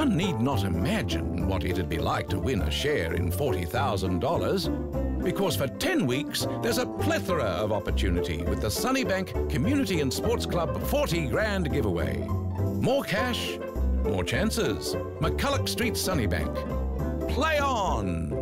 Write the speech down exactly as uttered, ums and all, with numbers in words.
One need not imagine what it'd be like to win a share in forty thousand dollars, because for ten weeks, there's a plethora of opportunity with the Sunnybank Community and Sports Club forty grand giveaway. More cash, more chances. McCulloch Street Sunnybank. Play on!